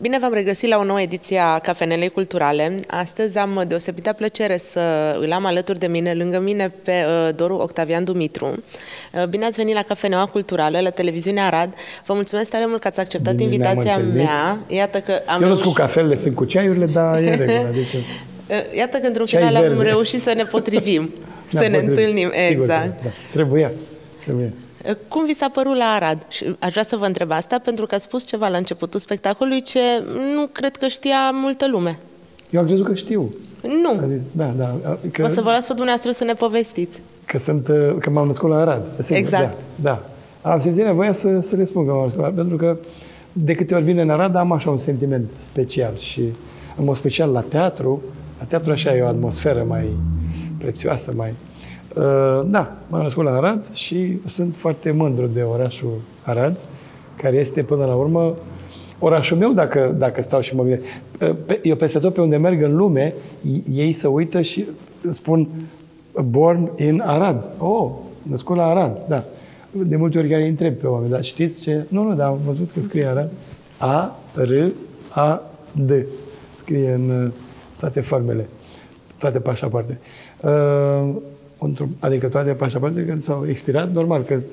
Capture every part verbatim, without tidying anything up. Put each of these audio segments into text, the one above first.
Bine v-am regăsit la o nouă ediție a Cafenelei Culturale. Astăzi am deosebită plăcere să îl am alături de mine, lângă mine, pe uh, Doru Octavian Dumitru. Uh, bine ați venit la Cafeneaua Culturală, la televiziunea Arad. Vă mulțumesc tare mult că ați acceptat bine, invitația mea. Iată că am Eu nu reuș... sunt cu cafelele, sunt cu ceaiurile, dar e regulă. Adică... Iată că într-un final am verde. reușit să ne potrivim, să ne potrivim. întâlnim. Sigur, exact. Da. Trebuia. Trebuia. Cum vi s-a părut la Arad? Și aș vrea să vă întreb asta pentru că ați spus ceva la începutul spectacolului ce nu cred că știa multă lume. Eu am crezut că știu. Nu. Da, da. Că, o să vă las pe dumneavoastră să ne povestiți. Că, sunt, că m-am născut la Arad. Sigur, exact. Da, da. Am simțit nevoia să, să le spun că m-am născut la Arad, pentru că de câte ori vine în Arad am așa un sentiment special și în mod special la teatru. La teatru așa e o atmosferă mai prețioasă, mai... Uh, da, m-am născut la Arad și sunt foarte mândru de orașul Arad, care este până la urmă orașul meu, dacă, dacă stau și mă gândesc. Uh, eu peste tot pe unde merg în lume, ei se uită și spun born in Arad. Oh, născut la Arad, da. De multe ori chiar îi întreb pe oameni, dar știți ce? Nu, nu, dar am văzut că scrie Arad. A, R, A, D. Scrie în toate formele, toate pașapoarte. Uh, Adică toate pașapoartele când s-au expirat, normal că...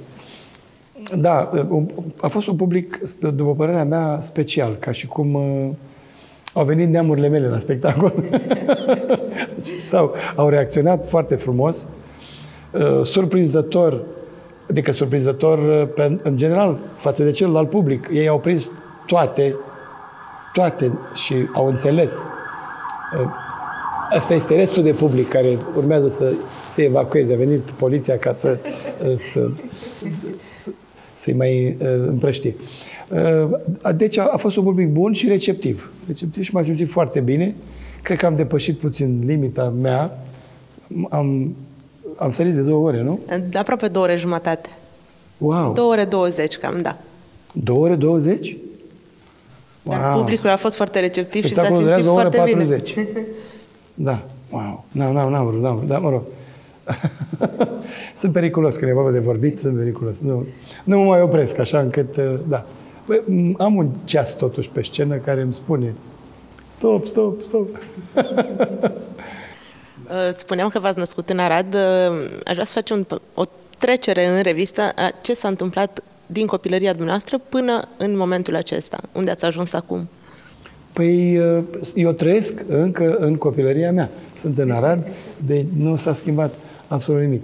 Da, a fost un public, după părerea mea, special, ca și cum uh, au venit neamurile mele la spectacol. Sau au reacționat foarte frumos, uh, surprinzător, adică surprinzător uh, pe, în general față de celălalt public. Ei au prins toate, toate și au înțeles. Uh, Asta este restul de public care urmează să se evacueze. A venit poliția ca să, să, să, să-i mai împrăștie. Deci a, a fost un public bun și receptiv. Receptiv și m-am simțit foarte bine. Cred că am depășit puțin limita mea. Am, am sărit de două ore, nu? De aproape două ore jumătate. Wow! Două ore douăzeci, cam, da. Două ore douăzeci? Dar wow. Publicul a fost foarte receptiv și s-a Spectacolul simțit foarte patruzeci. Bine. Da, wow, n-am, n-am, n-am vrut, n-am vrut, dar mă rog. Sunt periculos, când e vorba de vorbit, sunt periculos. Nu, nu mă mai opresc, așa încât, da. Păi, am un ceas totuși pe scenă care îmi spune stop, stop, stop. Spuneam că v-ați născut în Arad. Aș vrea să facem o trecere în revistă a ce s-a întâmplat din copilăria dumneavoastră până în momentul acesta. Unde ați ajuns acum? Păi, eu trăiesc încă în copilăria mea. Sunt în Arad, deci nu s-a schimbat absolut nimic.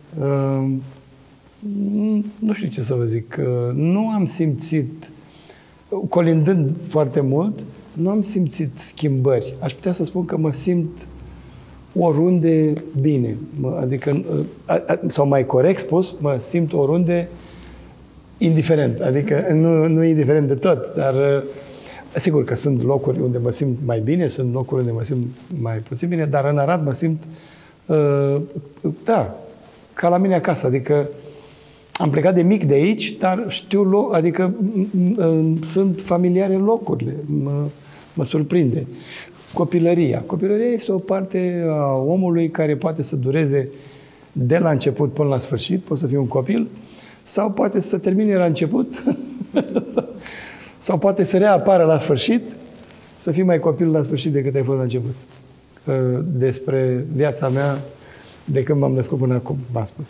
Nu știu ce să vă zic. Nu am simțit, colindând foarte mult, nu am simțit schimbări. Aș putea să spun că mă simt oriunde bine. Adică, sau mai corect spus, mă simt oriunde indiferent. Adică nu, nu indiferent de tot, dar sigur că sunt locuri unde mă simt mai bine, sunt locuri unde mă simt mai puțin bine, dar în Arad mă simt, uh, da, ca la mine acasă. Adică am plecat de mic de aici, dar știu loc, adică sunt familiare locurile, mă, mă surprinde. Copilăria. Copilăria este o parte a omului care poate să dureze de la început până la sfârșit, poate să fie un copil, sau poate să termine la început, sau, sau poate să reapară la sfârșit, să fii mai copil la sfârșit decât ai fost la început. Despre viața mea de când m-am născut până acum, m-am spus.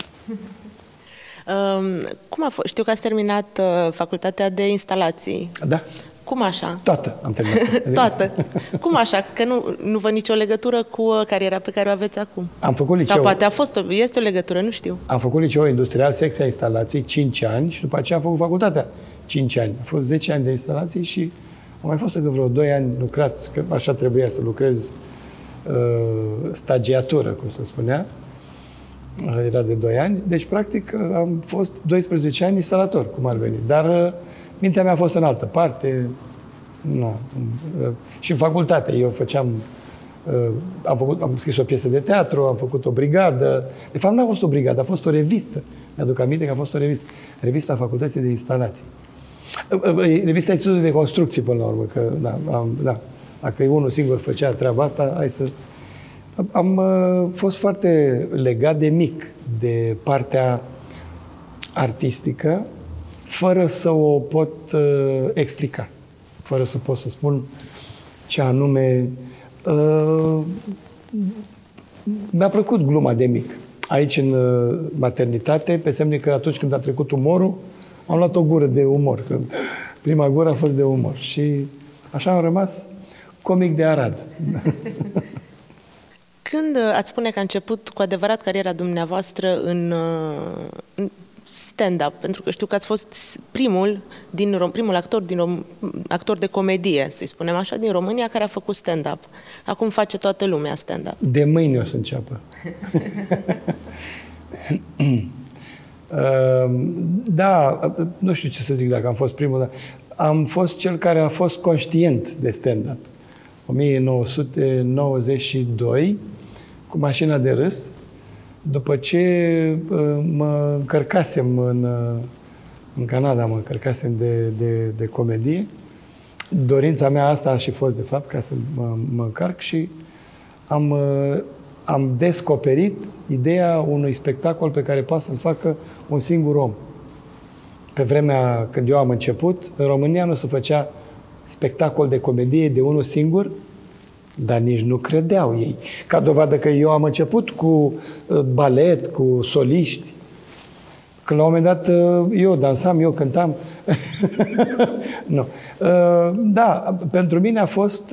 Cum a fost? Știu că ați terminat facultatea de instalații. Da. Cum așa? Toată am terminat. Toată. Cum așa? Că nu, nu văd nicio legătură cu cariera pe care o aveți acum. Am făcut liceu. Sau poate a fost, o, este o legătură, nu știu. Am făcut liceu industrial, secția instalații, cinci ani și după aceea am făcut facultatea, cinci ani. A fost zece ani de instalații și am mai fost încă vreo doi ani lucrați, că așa trebuia să lucrez uh, stagiatură, cum se spunea. Era de doi ani. Deci, practic, am fost doisprezece ani instalator, cum ar veni. Dar uh, mintea mea a fost în altă parte. Nu. Și în facultate eu făceam, am, făcut, am scris o piesă de teatru, am făcut o brigadă. De fapt, nu a fost o brigadă, a fost o revistă. Mi-aduc aminte că a fost o revistă. Revista Facultății de Instalații. Revista Institutului de Construcții, până la urmă. Că, da, am, da, dacă unul singur făcea treaba asta, hai să... Am uh, fost foarte legat de mic de partea artistică, fără să o pot uh, explica. fără să pot să spun ce anume. Uh, mi-a plăcut gluma de mic. Aici, în uh, maternitate, pe semne că atunci când a trecut umorul, am luat o gură de umor. Că prima gură a fost de umor. Și așa am rămas comic de Arad. Când ați spune că a început cu adevărat cariera dumneavoastră în, în stand-up? Pentru că știu că ați fost primul, din, primul actor, din, actor de comedie, să-i spunem așa, din România, care a făcut stand-up. Acum face toată lumea stand-up. De mâine o să înceapă. Da, nu știu ce să zic dacă am fost primul, dar am fost cel care a fost conștient de stand-up. o mie nouă sute nouăzeci și doi, cu mașina de râs, după ce mă încărcasem în, în Canada, mă încărcasem de, de, de comedie. Dorința mea asta a și fost, de fapt, ca să mă, mă încarc și am, am descoperit ideea unui spectacol pe care poate să-l facă un singur om. Pe vremea când eu am început, în România nu se făcea spectacol de comedie de unul singur, dar nici nu credeau ei. Ca dovadă că eu am început cu balet, cu soliști, că la un moment dat eu dansam, eu cântam. Nu. Da, pentru mine a fost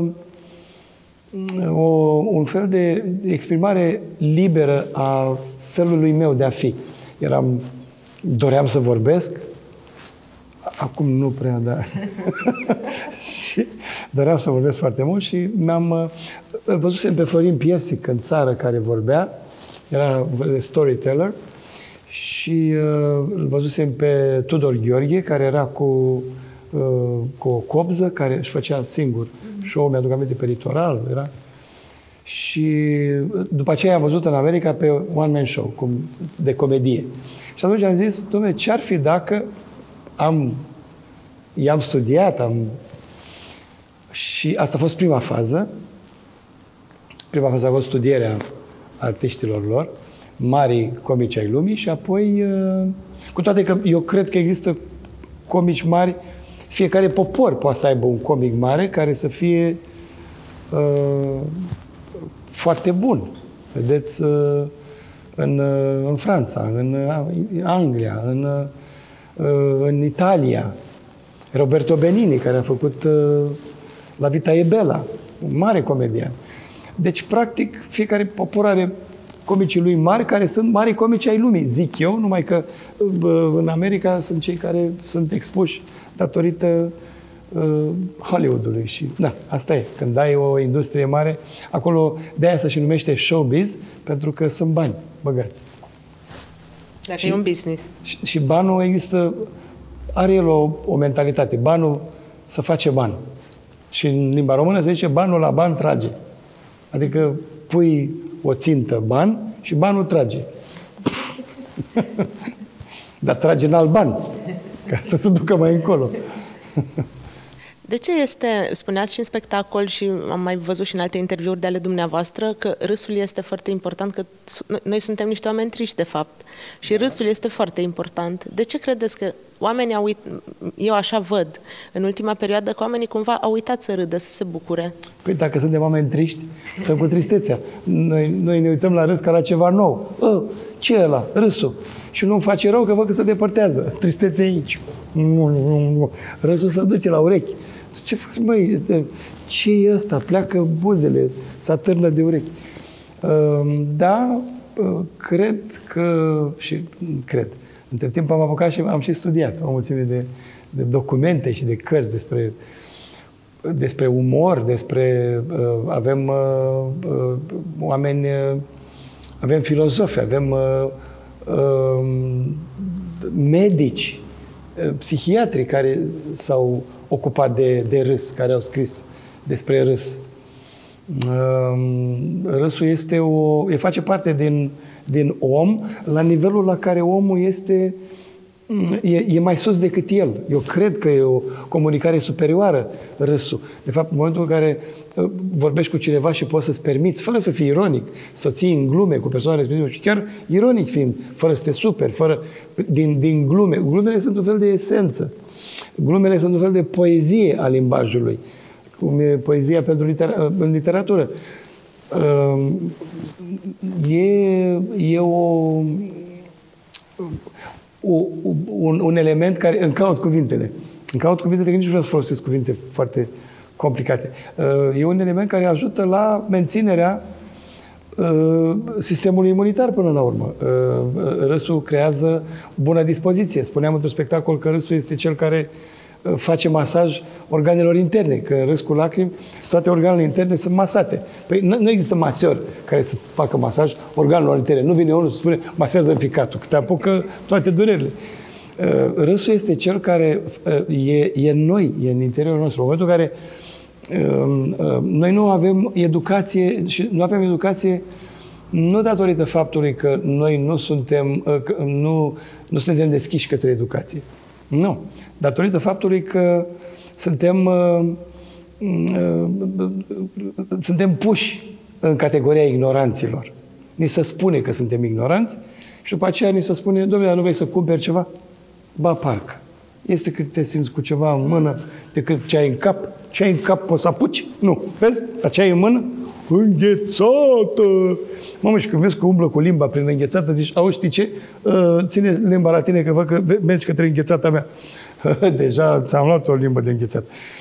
o, un fel de exprimare liberă a felului meu de a fi. Eram, doream să vorbesc, acum nu prea, dar și doream să vorbesc foarte mult și mi-am văzusem pe Florin Piersic în țară care vorbea, era storyteller, și uh, îl văzusem pe Tudor Gheorghe, care era cu, uh, cu o cobză, care își făcea singur show, mi-aduc aminte, pe Litoral, era. Și după aceea am văzut în America pe One Man Show, cum, de comedie. Și atunci am zis, dom'le, ce-ar fi dacă am, i-am studiat, am... și asta a fost prima fază. Prima fază a fost studierea artiștilor lor, mari comici ai lumii, și apoi, cu toate că eu cred că există comici mari, fiecare popor poate să aibă un comic mare care să fie uh, foarte bun. Vedeți, uh, în, uh, în Franța, în uh, Anglia, în, uh, în Italia, Roberto Benigni, care a făcut uh, La Vita e Bella, un mare comedian. Deci, practic, fiecare popor are comicii lui mari, care sunt mari comici ai lumii, zic eu, numai că în America sunt cei care sunt expuși datorită uh, Hollywoodului. Și da, asta e. Când ai o industrie mare, acolo de-aia se și numește showbiz, pentru că sunt bani băgați. Dacă și, e un business. Și, și banul există, are el o, o mentalitate. Banul să face bani. Și în limba română se zice banul la ban trage. Adică pui o țintă ban și banul trage. Dar trage în alt ban, ca să se ducă mai încolo. De ce este, spuneați și în spectacol și am mai văzut și în alte interviuri de ale dumneavoastră, că râsul este foarte important, că noi suntem niște oameni triști, de fapt. Și râsul este foarte important. De ce credeți că oamenii au uit... eu așa văd, în ultima perioadă, că oamenii cumva au uitat să râdă, să se bucure? Păi dacă suntem oameni triști, stăm cu tristețea. Noi, noi ne uităm la râs ca la ceva nou. Ă, ce e ăla? Râsul. Și nu-mi face rău că văd că se depărtează. Tristețea aici. Râsul se duce la urechi. Ce faci, măi? Ce e ăsta? Pleacă buzele, se atârnă de urechi. Da, cred că... și cred. Între timp am apucat și am și studiat o mulțime de, de documente și de cărți despre, despre umor, despre... avem oameni... avem filozofi, avem medici, psihiatri care s-au ocupat de, de râs, care au scris despre râs. Râsul este o, e face parte din, din om, la nivelul la care omul este e, e mai sus decât el. Eu cred că e o comunicare superioară, râsul. De fapt, în momentul în care vorbești cu cineva și poți să-ți permiți, fără să fii ironic, să ții în glume cu persoana respectivă și chiar ironic fiind, fără să te superi, fără, din, din glume. Glumele sunt un fel de esență. Glumele sunt un fel de poezie a limbajului, cum e poezia pentru litera în literatură. E, e o, o, un, un element care îmi caut cuvintele. Îmi caut cuvintele, că nici nu vreau să folosesc cuvinte foarte complicate. E un element care ajută la menținerea sistemului imunitar până la urmă. Râsul creează bună dispoziție. Spuneam într-un spectacol că râsul este cel care face masaj organelor interne, că râs cu lacrimi, toate organele interne sunt masate. Păi nu există masor care să facă masaj organelor interne. Nu vine unul să spune masează ficatul, că te apucă toate durerile. Râsul este cel care e, e în noi, e în interiorul nostru. În momentul în care noi nu avem educație și nu avem educație nu datorită faptului că noi nu suntem, că nu, nu suntem deschiși către educație. Nu. Datorită faptului că suntem, uh, uh, suntem puși în categoria ignoranților. Ni se spune că suntem ignoranți și după aceea ni se spune, dom'le, dar nu vrei să cumperi ceva? Ba, parcă. Este că te simți cu ceva în mână decât ce ai în cap. Ce ai în cap poți să apuci? Nu. Vezi? Dar ce ai în mână? Înghețată! Mamă, și când vezi că umblă cu limba prin înghețată, zici, auzi, știi ce? Ține limba la tine că văd că mergi către înghețata mea. Deja ți-am luat o limbă de înghețat.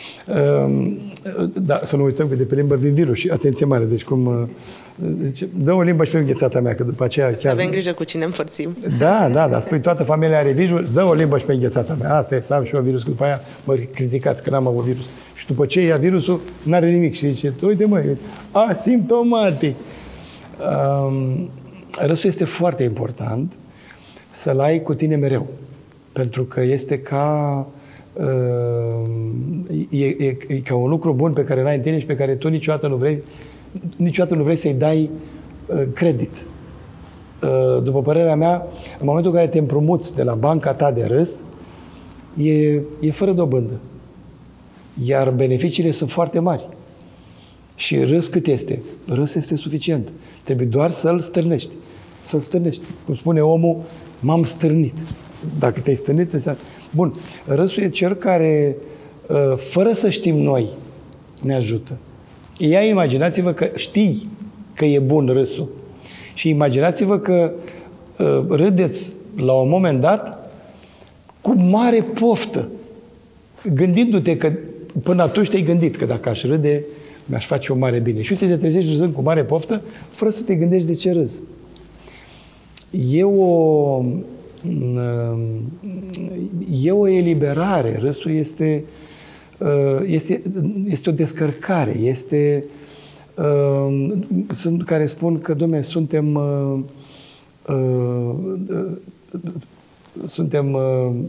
Da, să nu uităm că de pe limbă vin virus și atenție mare. Deci cum... Deci, dă o limbă și pe înghețata mea, că după aceea chiar... Să avem grijă cu cine împărțim. Da, da, dar spui, toată familia are virus, dă o limbă și pe înghețata mea. Asta e, să am și eu virus, că după aia mă criticați că n-am avut virus. Și după ce ia virusul, n-are nimic. Și zice, uite mă, e asimptomatic. Um, râsul este foarte important să-l ai cu tine mereu. Pentru că este ca, uh, e, e, e ca un lucru bun pe care l-ai în tine și pe care tu niciodată nu vrei, niciodată nu vrei să-i dai uh, credit. Uh, după părerea mea, în momentul în care te împrumuți de la banca ta de râs, e, e fără dobândă. Iar beneficiile sunt foarte mari. Și râs cât este? Râs este suficient. Trebuie doar să-l stârnești. Să-l stârnești. Cum spune omul, m-am stârnit. Dacă te-ai stârnit, înseamnă... Bun, râsul e cel care, fără să știm noi, ne ajută. Ia imaginați-vă că știi că e bun râsul. Și imaginați-vă că râdeți la un moment dat cu mare poftă, gândindu-te că până atunci te-ai gândit că dacă aș râde, mi-aș face o mare bine. Și uite, te trezești râzând cu mare poftă, fără să te gândești de ce râzi. E o, e o eliberare. Râsul este, este, este o descărcare. Este, sunt care spun că, dom'le, suntem suntem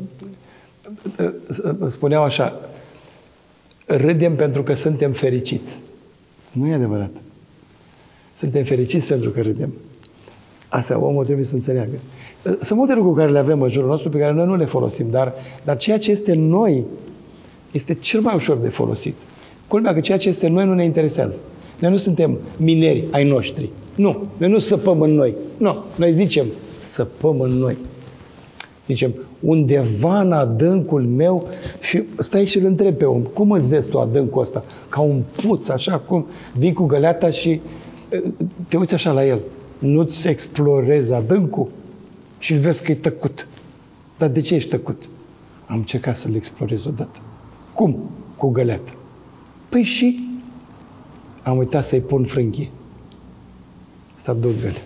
spuneau așa, râdem pentru că suntem fericiți. Nu e adevărat. Suntem fericiți pentru că râdem. Asta omul trebuie să înțeleagă. Sunt multe lucruri care le avem în jurul nostru pe care noi nu le folosim, dar, dar ceea ce este în noi este cel mai ușor de folosit. Culmea că ceea ce este în noi nu ne interesează. Noi nu suntem mineri ai noștri. Nu. Noi nu săpăm în noi. Nu. Noi zicem, săpăm în noi. Zicem, undeva în adâncul meu și stai și îl întrebi pe om, cum îți vezi tu adâncul ăsta? Ca un puț, așa cum vii cu găleata și te uiți așa la el. Nu-ți explorezi adâncul și îl vezi că e tăcut. Dar de ce ești tăcut? Am încercat să-l explorez odată. Cum? Cu găleata. Păi și am uitat să-i pun frânghie. S-a dus găleata.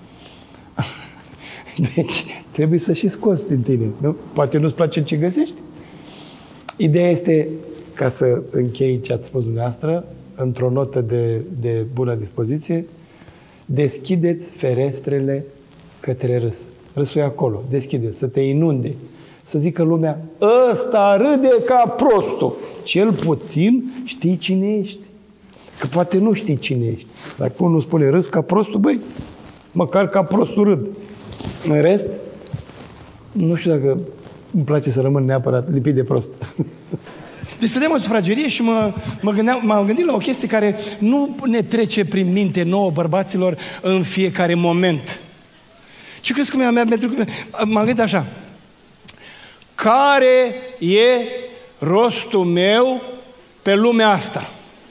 Deci, trebuie să și scoți din tine. Nu? Poate nu-ți place ce găsești. Ideea este, ca să închei ce ați spus dumneavoastră, într-o notă de, de bună dispoziție, deschideți ferestrele către râs. Râsul e acolo. Deschideți, să te inunde. Să zică lumea, ăsta râde ca prostul. Cel puțin știi cine ești. Că poate nu știi cine ești. Dacă unul spune râs ca prostul, băi, măcar ca prostul râd. În rest, nu știu dacă îmi place să rămân neapărat lipit de prost. Deci stăteam în sufragerie și mă, mă gândeam, m-am gândit la o chestie care nu ne trece prin minte nouă bărbaților în fiecare moment. Ce crezi că mi-a mea? Pentru că m-am gândit așa. Care e rostul meu pe lumea asta.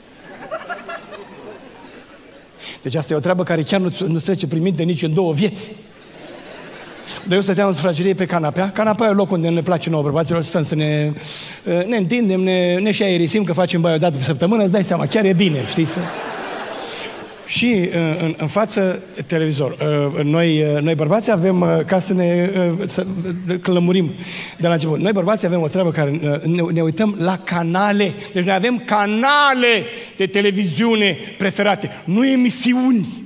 Deci asta e o treabă care chiar nu, nu trece prin minte nici în două vieți. Dar eu stăteam în sufragerie pe canapea. Canapea e loc unde ne place nouă bărbaților, stăm să ne, ne întindem, ne, ne și aerisim, că facem baie o dată pe săptămână, îți dai seama, chiar e bine, știi? Să... Și în, în față televizor. Noi, noi bărbații avem, ca să ne să clămurim de la început, noi bărbații avem o treabă care ne, ne uităm la canale. Deci noi avem canale de televiziune preferate, nu emisiuni.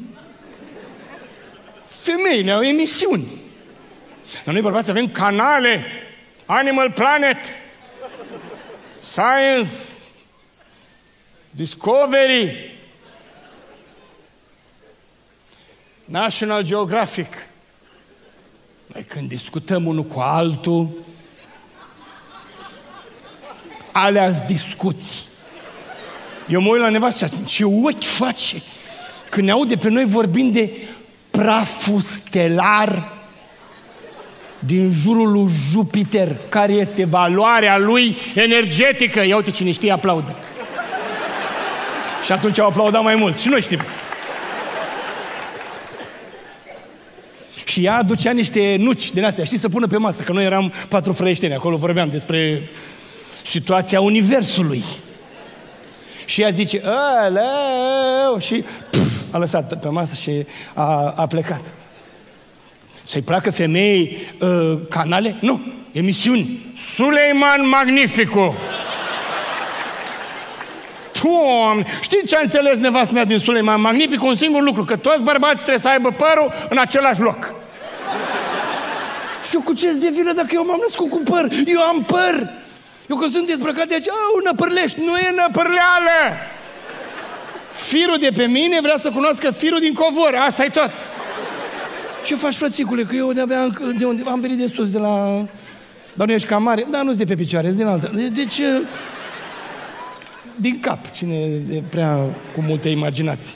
Femeile au emisiuni. Dar noi bărbații avem canale. Animal Planet, Science, Discovery, National Geographic. Noi când discutăm unul cu altul, alea-s discuții. Eu mă uit la nevastă și ce ochi face când ne aude pe noi vorbind de praful stelar din jurul lui Jupiter, care este valoarea lui energetică. Ia uite, cine știe aplaudă. Și atunci au aplaudat mai mulți. Și noi știm. Și ea aducea niște nuci din astea, știi, să pună pe masă, că noi eram patru frăieșteni, acolo vorbeam despre situația universului. Și ea zice, aleu, și pf, a lăsat pe masă și a, a plecat. Să-i placă femeii uh, canale? Nu, emisiuni. Suleiman Magnificu. Doamne, știi ce a înțeles nevastă mea din Suleiman Magnificu? Un singur lucru, că toți bărbații trebuie să aibă părul în același loc. Și eu cu ce-ți de vină dacă eu m-am născut cu păr? Eu am păr! Eu când sunt dezbrăcat de aici, au, năpărlești, nu e năpărleală! Firul de pe mine vrea să cunoască firul din covor, asta e tot. Ce faci, frățicule? Că eu de-abia de unde am venit de sus, de la... Dar nu ești cam mare? Da, nu-s de pe picioare, ești din altă. Deci... din cap, cine e prea cu multe imaginații.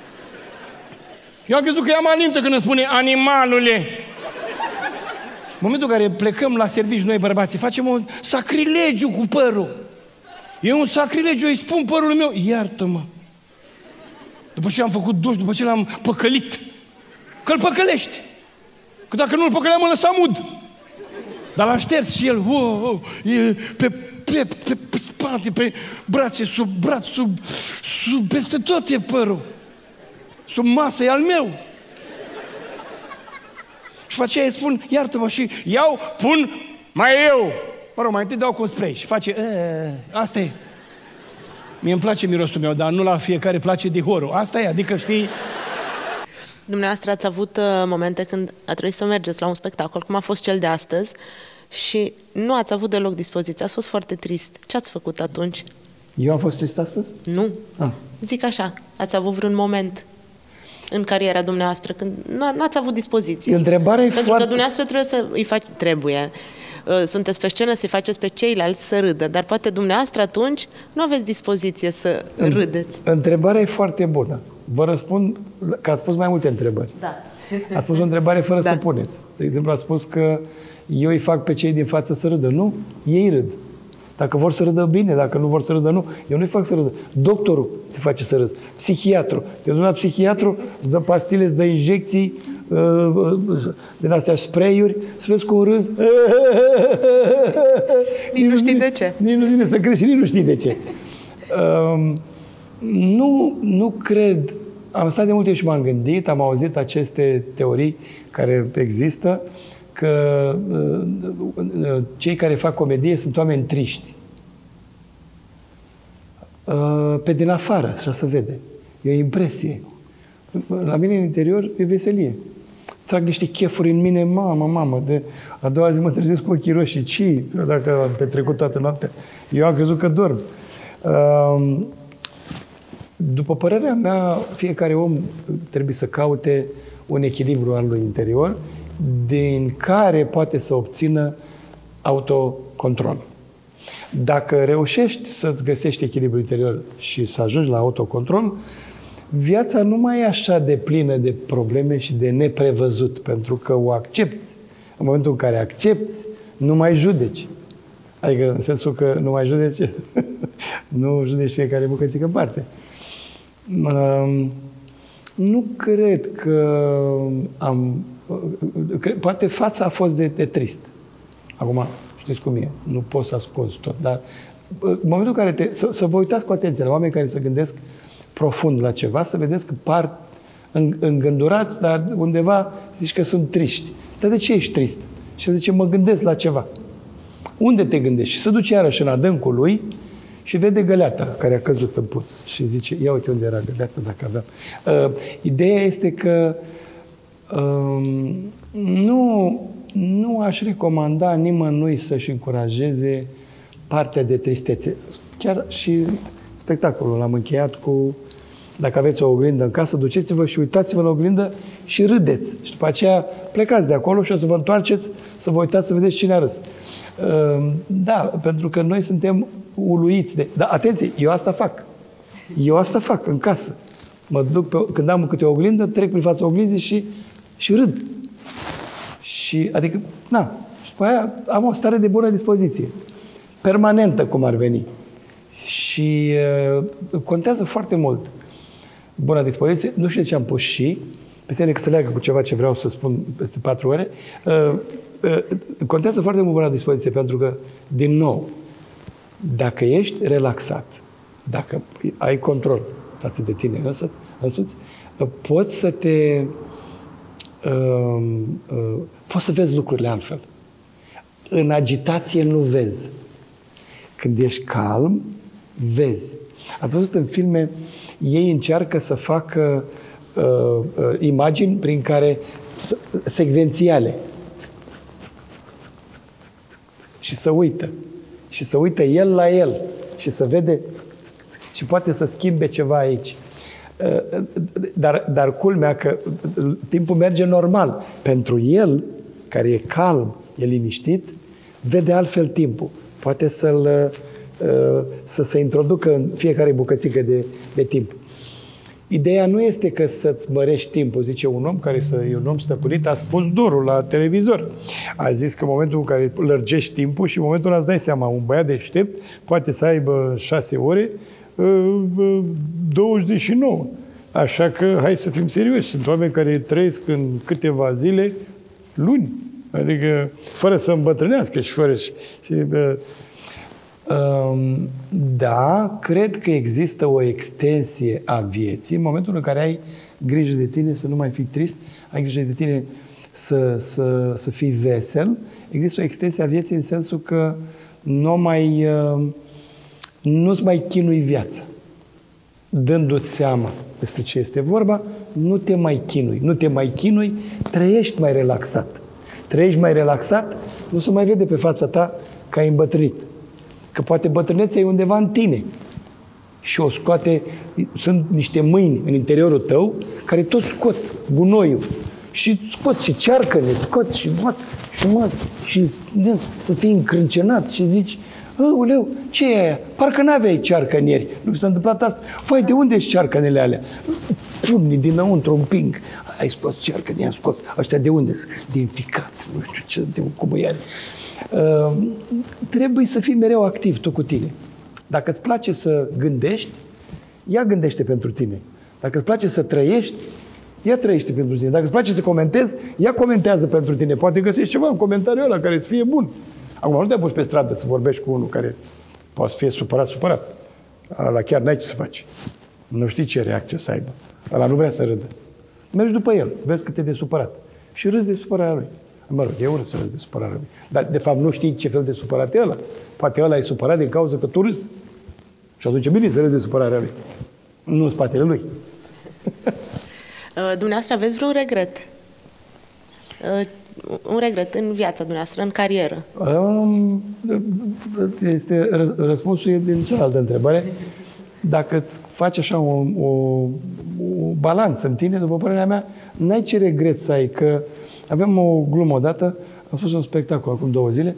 Eu am crezut că ea mă alintă când îmi spune animalule. În momentul în care plecăm la serviciu noi bărbații, facem un sacrilegiu cu părul. E un sacrilegiu, îi spun părul meu, iartă-mă. După ce am făcut duș, după ce l-am păcălit, că-l păcălești. Că dacă nu-l păcăleam, mă lăsa mud. Dar l-am șters și el, oh, oh, e pe, pe, pe, pe spate, pe brațe, sub braț, sub, sub, peste tot e părul. Sub masă, e al meu. Și face aia îi spun, iartă-mă, și iau, pun, mai eu. Mă rog, mai întâi dau cu un spray și face, asta e. Mie îmi place mirosul meu, dar nu la fiecare place dihorul. Asta e, adică știi... Dumneavoastră ați avut uh, momente când a trebuit să mergeți la un spectacol, cum a fost cel de astăzi, și nu ați avut deloc dispoziție. Ați fost foarte trist. Ce ați făcut atunci? Eu am fost trist astăzi? Nu. Ah. Zic așa, ați avut vreun moment în cariera dumneavoastră când nu ați avut dispoziție? Întrebarea e Pentru foarte... că dumneavoastră trebuie să îi faci... Trebuie. Sunteți pe scenă să-i faceți pe ceilalți să râdă, dar poate dumneavoastră atunci nu aveți dispoziție să În... râdeți. Întrebarea e foarte bună. Vă răspund că ați pus mai multe întrebări. Da. Ați pus o întrebare fără da. să puneți. De exemplu, ați spus că eu îi fac pe cei din față să râdă. Nu, ei râd. Dacă vor să râdă, bine. Dacă nu vor să râdă, nu. Eu nu-i fac să râdă. Doctorul te face să râzi. Psihiatru. Te duci la psihiatru, îți dă pastile, îți dă injecții, din astea spray-uri, să vezi cum râzi. Nici nu știi de ce. Nici nu vine să crezi și nici nu știi de ce. Um, nu, nu cred. Am stat de multe și m-am gândit, am auzit aceste teorii care există, că uh, cei care fac comedie sunt oameni triști. Uh, pe din afară, așa se vede. E o impresie. La mine în interior e veselie. Trag niște chefuri în mine, mamă, mamă, de a doua zi mă trezesc cu ochii roșii. Ci, dacă am petrecut toată noaptea, eu am crezut că dorm. Uh, după părerea mea, fiecare om trebuie să caute un echilibru al lui interior, din care poate să obțină autocontrol. Dacă reușești să-ți găsești echilibru interior și să ajungi la autocontrol, viața nu mai e așa de plină de probleme și de neprevăzut, pentru că o accepți. În momentul în care accepți, nu mai judeci. Adică în sensul că nu mai judeci, nu judeci fiecare bucățică în parte. Nu cred că am... Cred, poate fața a fost de, de trist. Acum, știți cum e, nu pot să ascunzi tot, dar în momentul în care te, să, să vă uitați cu atenție la oameni care se gândesc profund la ceva, să vedeți că par îngândurați, dar undeva zici că sunt triști. Dar de ce ești trist? Și el zice, mă gândesc la ceva. Unde te gândești? Și se duce iarăși în adâncul lui și vede găleata care a căzut în puț. Și zice, ia uite unde era găleata dacă aveam. Uh, ideea este că uh, nu, nu aș recomanda nimănui să-și încurajeze partea de tristețe. Chiar și spectacolul l-am încheiat cu, dacă aveți o oglindă în casă, duceți-vă și uitați-vă în oglindă și râdeți. Și după aceea plecați de acolo și o să vă întoarceți să vă uitați să vedeți cine a râs. Da, pentru că noi suntem uluiți de... Dar atenție, eu asta fac. Eu asta fac în casă. Mă duc pe, când am câte o oglindă, trec prin fața oglinzii și, și râd. Și, adică, na, și după aia am o stare de bună dispoziție. Permanentă, cum ar veni. Și uh, contează foarte mult bună dispoziție. Nu știu de ce am pus și, pe semne că se leagă cu ceva ce vreau să spun peste patru ore. Uh, uh, contează foarte mult bună dispoziție, pentru că, din nou, dacă ești relaxat, dacă ai control față de tine însă, însuți, uh, poți să te... Uh, uh, poți să vezi lucrurile altfel. În agitație nu vezi. Când ești calm, vezi. Ați văzut în filme, ei încearcă să facă uh, uh, imagini prin care secvențiale. Și să uită. Și să uită el la el. Și să vede și poate să schimbe ceva aici. Uh, dar, dar culmea că timpul merge normal. Pentru el, care e calm, e liniștit, vede altfel timpul. Poate să-l, să se introducă în fiecare bucățică de, de timp. Ideea nu este că să-ți mărești timpul, zice un om care să, e un om stăpânit, a spus durul la televizor. A zis că în momentul în care lărgești timpul și în momentul ăla îți dai seama, un băiat deștept poate să aibă șase ore, douăzeci și nouă. Așa că hai să fim serioși. Sunt oameni care trăiesc în câteva zile, luni. Adică fără să îmbătrânească și fără... Și, și, uh, um, da, cred că există o extensie a vieții în momentul în care ai grijă de tine să nu mai fii trist, ai grijă de tine să, să, să fii vesel. Există o extensie a vieții în sensul că nu mai, uh, nu-ți mai chinui viața. Dându-ți seama despre ce este vorba, nu te mai chinui. Nu te mai chinui, trăiești mai relaxat. Trăiești mai relaxat, nu se mai vede pe fața ta că ai îmbătrânit. Că poate bătrânețea e undeva în tine. Și o scoate, sunt niște mâini în interiorul tău care tot scot gunoiul. Și scot și cearcă-ne, scot și bat și mat și să fii încrâncenat și zici, aoleu, ce e aia? Parcă n-aveai cearcănieri. Nu s-a întâmplat asta. Vai, de unde ești cearcănele alea? Pune dinăuntru, împing. Ai scos cearcă, i-am scos. Ăștia de unde sunt? Din ficat. Nu știu ce, de cum îi are. Uh, trebuie să fii mereu activ tu cu tine. Dacă îți place să gândești, ia gândește pentru tine. Dacă îți place să trăiești, ia trăiește pentru tine. Dacă îți place să comentezi, ia comentează pentru tine. Poate găsești ceva în comentariul ăla care să fie bun. Acum nu te-ai pus pe stradă să vorbești cu unul care poate să fie supărat, supărat. Ăla chiar n-ai ce să faci. Nu știi ce reacție să aibă. Ăla nu vrea să râdă. Mergi după el, vezi cât e de supărat. Și râzi de supărarea lui. Mă rog, e urât să râzi de supărarea lui. Dar, de fapt, nu știi ce fel de supărat e ăla. Poate ăla e supărat din cauza că tu râzi. Și atunci bine să râzi de supărarea lui. Nu în spatele lui. Dumneavoastră aveți vreun regret? Un regret în viața dumneavoastră, în carieră? Este, răspunsul e din cealaltă întrebare. Dacă îți faci așa o, o, o balanță în tine, după părerea mea, n-ai ce regret să ai, că avem o glumă odată, am spus un spectacol acum două zile,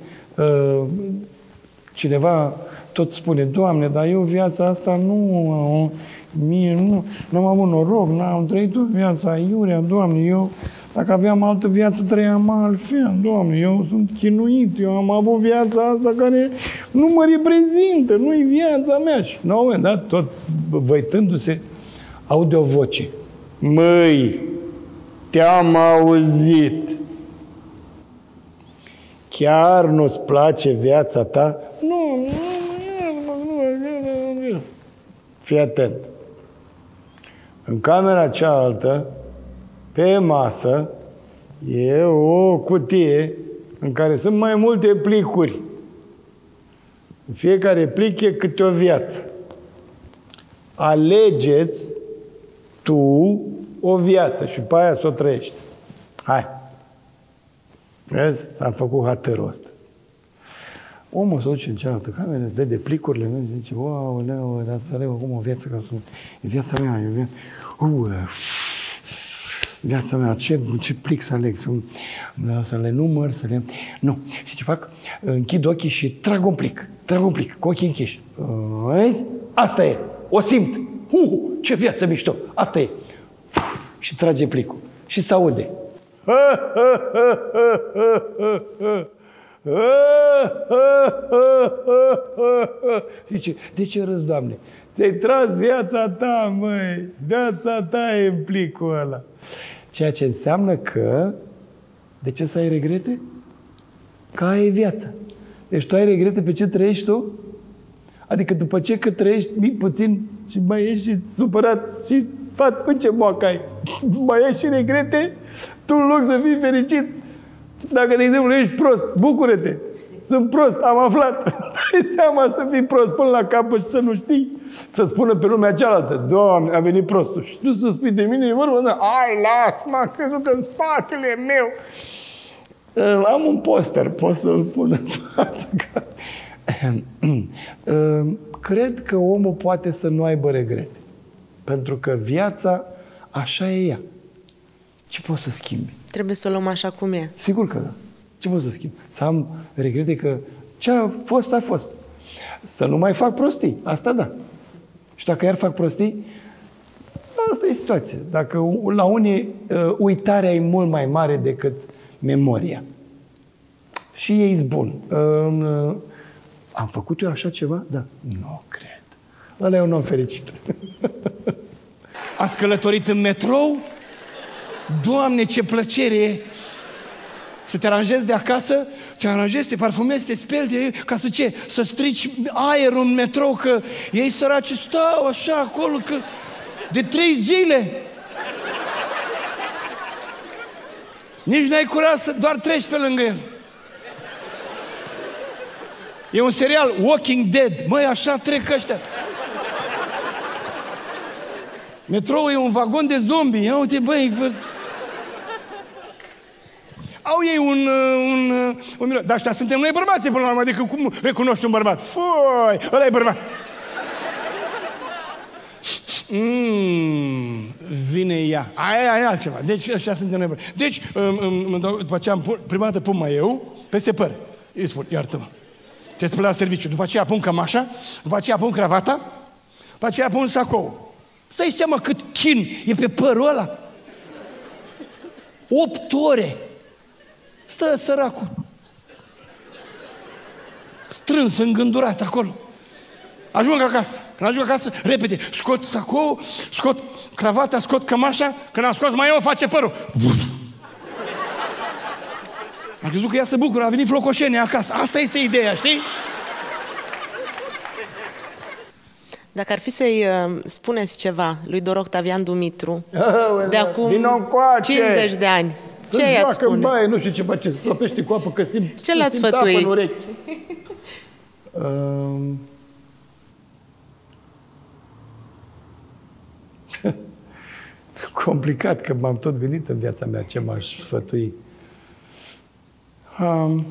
cineva tot spune, Doamne, dar eu viața asta nu, mie nu, n-am avut noroc, n-am trăit o viața iurea, Doamne, eu Dacă aveam altă viață, trăiam altfel. Doamne, eu sunt chinuit, eu am avut viața asta care nu mă reprezintă, nu-i viața mea. Și la un moment dat, tot văitându-se, aude o voce. Măi, te-am auzit. Chiar nu-ți place viața ta? Nu, nu, nu, nu. Fii atent. În camera cealaltă, pe masă, e o cutie în care sunt mai multe plicuri. În fiecare plic e câte o viață. Alegeți tu o viață și pe aia să o trăiești. Hai! Vezi? S-a făcut hatărul ăsta. Omul se duce în cealaltă cameră, vede plicurile, și zice, wow, leu, dar să aleg acum o viață, ca să... E viața mea, e viața... Uh, viața mea, ce, ce plic să aleg? Să, să le număr, să le... Nu. Și ce fac? Închid ochii și trag un plic. Trag un plic, cu ochii închiși. Uh, asta e. O simt. Uh, ce viață mișto. Asta e. Uf, și trage plicul. Și se aude. Și ce? De ce râzi, Doamne? Ți-ai tras viața ta, măi. Viața ta e în plicul ăla. Ceea ce înseamnă că... De ce să ai regrete? Că ai viața. Deci tu ai regrete pe ce trăiești tu? Adică după ce că trăiești mic puțin și mai ești și supărat și faci, ce moacă ai? Mai ești și regrete? Tu în loc să fii fericit. Dacă, de exemplu, ești prost, bucură-te. Sunt prost, am aflat. Dai seama să fii prost până la capăt și să nu știi. Să spună pe lumea cealaltă, Doamne, a venit prostul. Și tu să spui de mine, e vorba, da, ai, las-mă, am crezut în spatele meu. Am un poster, pot să-l pun în față. Cred că omul poate să nu aibă regrete. Pentru că viața, așa e ea. Ce poți să schimbi? Trebuie să o luăm așa cum e. Sigur că da. Ce pot să schimb? Să am regrete că ce a fost, a fost. Să nu mai fac prostii. Asta da. Și dacă iar fac prostii, asta e situația. Dacă la unii uitarea e mult mai mare decât memoria. Și ei bun. Am făcut eu așa ceva? Da. Nu cred. Ăla e un om fericit. Ați călătorit în metrou? Doamne, ce plăcere e! Să te aranjezi de acasă, te aranjezi, te parfumezi, te speli, te... ca să ce? Să strici aerul în metrou, că ei săraci stau așa acolo, că de trei zile. Nici n-ai curaj să doar treci pe lângă el. E un serial, Walking Dead. Măi, așa trec ăștia. Metrou e un vagon de zombi. Ia uite, băi, vă... Au ei un... un, un, un dar ăștia suntem noi bărbații până la urmă, adică cum recunoști un bărbat? Foi, ăla e bărbat. Mm, vine ea. Aia, aia, altceva. Deci ăștia suntem noi bărbați. Deci, um, um, după aceea, prima dată pun maieu peste păr. Îi spun, iartă-mă. Trebuie să plec la serviciu. După aceea pun cămașa, după aceea pun cravata, după aceea pun sacou. Stai seama cât chin e pe părul ăla? Opt ore. Stă săracul. Strâns, îngândurat acolo. Ajung acasă. Când ajung acasă, repede, scot sacou, scot cravata, scot cămașa. Când am scos mai eu, face părul. Am crezut că ea se bucură, a venit flocoșenia acasă. Asta este ideea, știi? Dacă ar fi să-i uh, spuneți ceva lui Dor Octavian Dumitru, oh, de acum cincizeci de ani, ce i-ați spune? Baie, nu știu ce face, se stropește cu apă, că simt, ce l-ați simt sfătui? Apă în urechi. um... Complicat, că m-am tot gândit în viața mea ce m-aș sfătui. Um...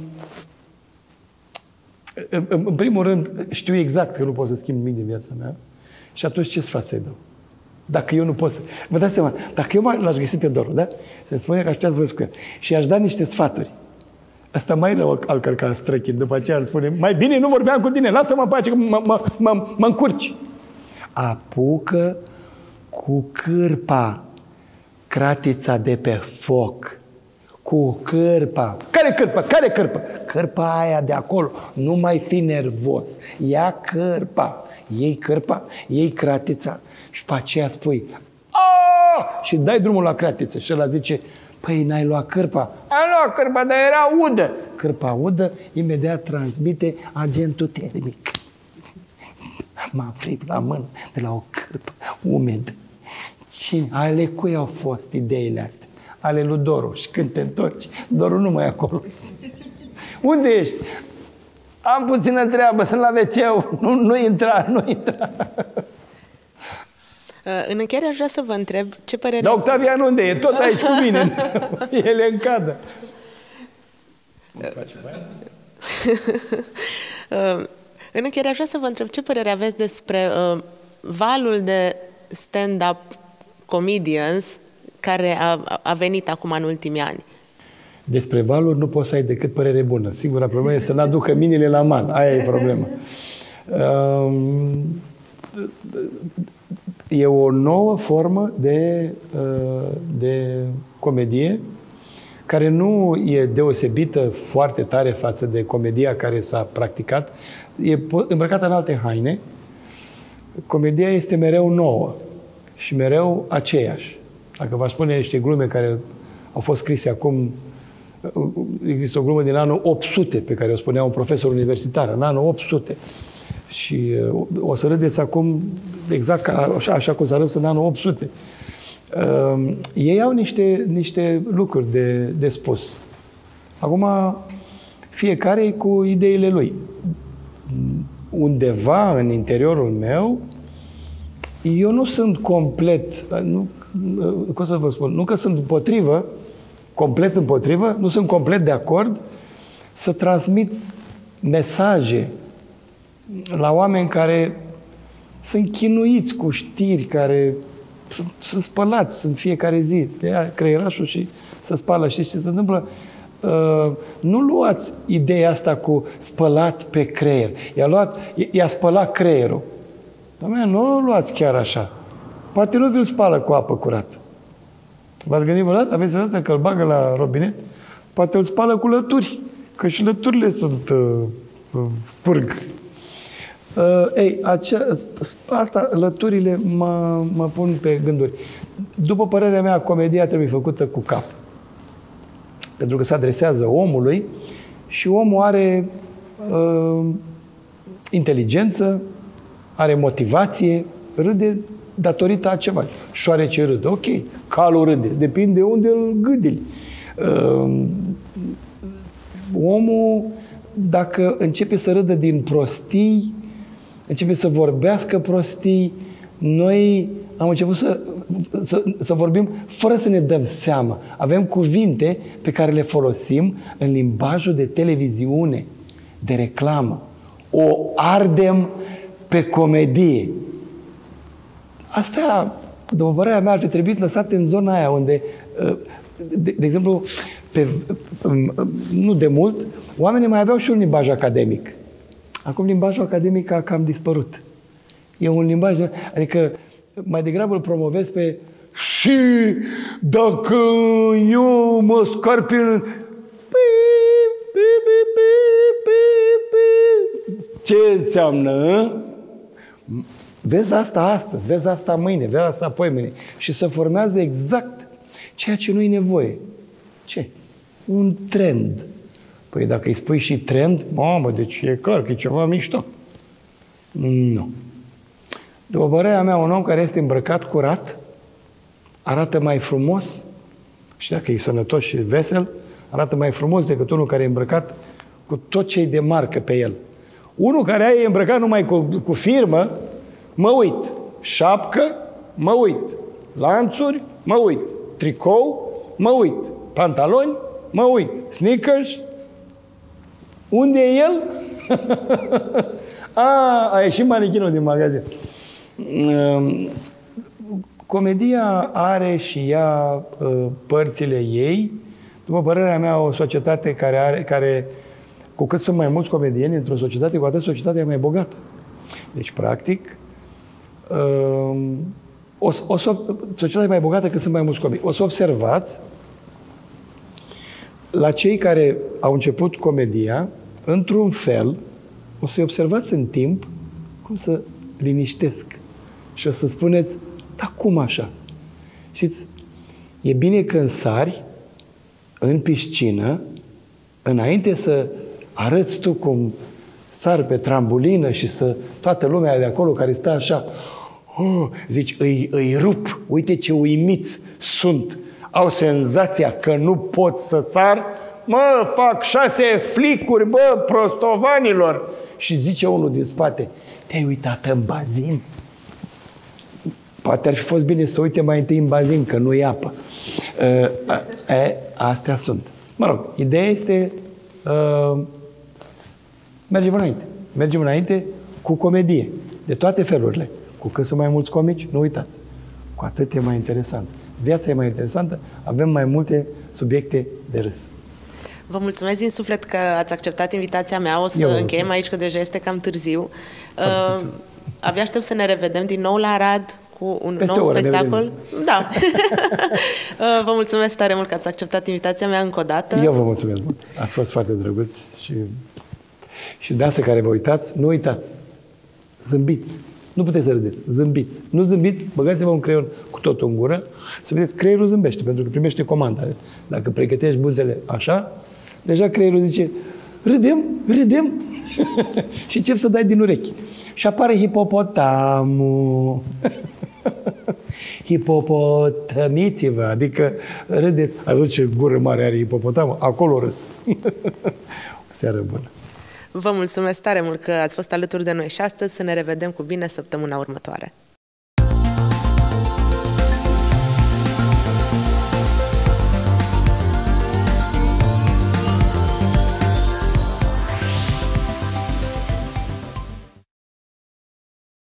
În primul rând, știu exact că nu pot să schimb nimic din viața mea și atunci ce sfat să-i dau? Dacă eu nu pot să... Vă dați seama, dacă eu l-aș găsi pe Doru, da? Se spune că așteați voi cu el și aș da niște sfaturi. Asta mai rău al călca străchin. După aceea îl spune, mai bine nu vorbeam cu tine, lasă-mă în pace că mă, mă, mă, mă încurci. Apucă cu cârpa. cratița de pe foc, cu cârpa. Care cârpă? Care cârpă? Cârpa aia de acolo. Nu mai fi nervos. Ia cârpa. Iei cârpa, iei cratița și pe aceea spui Aaaa! Și dai drumul la cratiță. Și ăla zice, păi n-ai luat cârpa. Am luat cârpa, dar era udă. Cârpa udă imediat transmite agentul termic. M-am fript la mână de la o cârpă umedă. Și ale cui au fost ideile astea? Ale lui Doru. Și când te întorci, Doru nu mai e acolo. Unde ești? Am puțină treabă, sunt la ve ce-ul. Nu, nu intra, nu intra. În încheiere aș vrea să vă întreb ce părere... Dar Octavian unde e? Tot aici cu mine. El e în cadă. În încheiere aș vrea să vă întreb ce părere aveți despre uh, valul de stand-up comedians care a, a venit acum în ultimii ani. Despre valuri nu poți să ai decât părere bună. Singura problemă e să n-aducă minile la man. Aia e problema. E o nouă formă de, de comedie care nu e deosebită foarte tare față de comedia care s-a practicat. E îmbrăcată în alte haine. Comedia este mereu nouă și mereu aceeași. Dacă v-aș spune niște glume care au fost scrise acum, există o glumă din anul opt sute pe care o spunea un profesor universitar, în anul opt sute. Și o să râdeți acum exact ca, așa, așa cum s-a râs în anul opt sute. Uh, ei au niște, niște lucruri de, de spus. Acum, fiecare e cu ideile lui. Undeva în interiorul meu, eu nu sunt complet, nu, cum să vă spun, nu că sunt împotrivă, complet împotrivă, nu sunt complet de acord să transmiți mesaje la oameni care sunt chinuiți cu știri, care sunt, sunt spălați în fiecare zi. Ia creierașul și se spală. Știți ce se întâmplă? Uh, nu luați ideea asta cu spălat pe creier. I-a, luat, i-a spălat creierul. Doamne, nu o luați chiar așa. Poate nu vi-l spală cu apă curată. V-ați gândit vreodată? Aveți senzația că îl bagă la robinet? Poate îl spală cu lături. Că și lăturile sunt uh, uh, pârg. Uh, ei, acea, asta, lăturile mă, mă pun pe gânduri. După părerea mea, comedia trebuie făcută cu cap. Pentru că se adresează omului și omul are uh, inteligență, are motivație, râde datorită a ceva. Șoarece râde, ok. Calul râde, depinde unde îl gâdili. Uh, omul, dacă începe să râdă din prostii, începe să vorbească prostii, noi am început să, să, să vorbim fără să ne dăm seama. Avem cuvinte pe care le folosim în limbajul de televiziune, de reclamă. O ardem pe comedie. Asta, după părerea mea, ar fi trebuit lăsate în zona aia unde, de, de exemplu, pe, nu de mult, oamenii mai aveau și un limbaj academic. Acum limbajul academic a cam dispărut. E un limbaj, adică mai degrabă îl promovez pe și dacă eu mă scarpin ce înseamnă? Vezi asta astăzi, vezi asta mâine, vezi asta poimâine. Și se formează exact ceea ce nu-i nevoie. Ce? Un trend. Păi dacă îi spui și trend, mamă, deci e clar că e ceva mișto. Nu. După părerea mea, un om care este îmbrăcat curat arată mai frumos și dacă e sănătos și vesel, arată mai frumos decât unul care e îmbrăcat cu tot ce e de marcă pe el. Unul care e îmbrăcat numai cu, cu firmă, mă uit. Șapcă, mă uit. Lanțuri, mă uit. Tricou, mă uit. Pantaloni, mă uit. Sneakers, unde e el? a, a ieșit manichinul din magazin. Comedia are și ea părțile ei. După părerea mea, o societate care are, care, cu cât sunt mai mulți comedieni într-o societate, cu atât societatea e mai bogată. Deci, practic, o, o să, societatea e mai bogată că sunt mai mulți comici. O să observați la cei care au început comedia, într-un fel, o să-i observați în timp cum să liniștesc. Și o să spuneți, dar cum așa? Știți, e bine când sari în piscină, înainte să arăți tu cum sari pe trambulină și să toată lumea de acolo care stă așa, oh, zici, îi, îi rup, uite ce uimiți sunt, au senzația că nu pot să sar, mă, fac șase flicuri, bă, prostovanilor. Și zice unul din spate, te-ai uitat în bazin? Poate ar fi fost bine să uite mai întâi în bazin, că nu e apă. Uh, e, astea sunt. Mă rog, ideea este uh, mergem înainte. Mergem înainte cu comedie, de toate felurile. Cu cât sunt mai mulți comici, nu uitați. Cu atât e mai interesant. Viața e mai interesantă, avem mai multe subiecte de râs. Vă mulțumesc din suflet că ați acceptat invitația mea. O să încheiem aici, că deja este cam târziu. Uh, abia aștept să ne revedem din nou la Arad cu un Peste nou oră, spectacol. Da. uh, vă mulțumesc tare mult că ați acceptat invitația mea încă o dată. Eu vă mulțumesc mult. Ați fost foarte drăguți și, și de asta care vă uitați, nu uitați. Zâmbiți. Nu puteți să râdeți. Zâmbiți. Nu zâmbiți, băgați-vă un creion cu totul în gură, să vedeți, creierul zâmbește, pentru că primește comanda. Dacă pregătești buzele așa, deja creierul zice, râdem, râdem, și încep să dai din urechi. Și apare hipopotamul. Hipopotamiți-vă, adică râdeți. Atunci ce gură mare are hipopotamul, acolo râs. O seară bună. Vă mulțumesc tare mult că ați fost alături de noi și astăzi. Să ne revedem cu bine săptămâna următoare.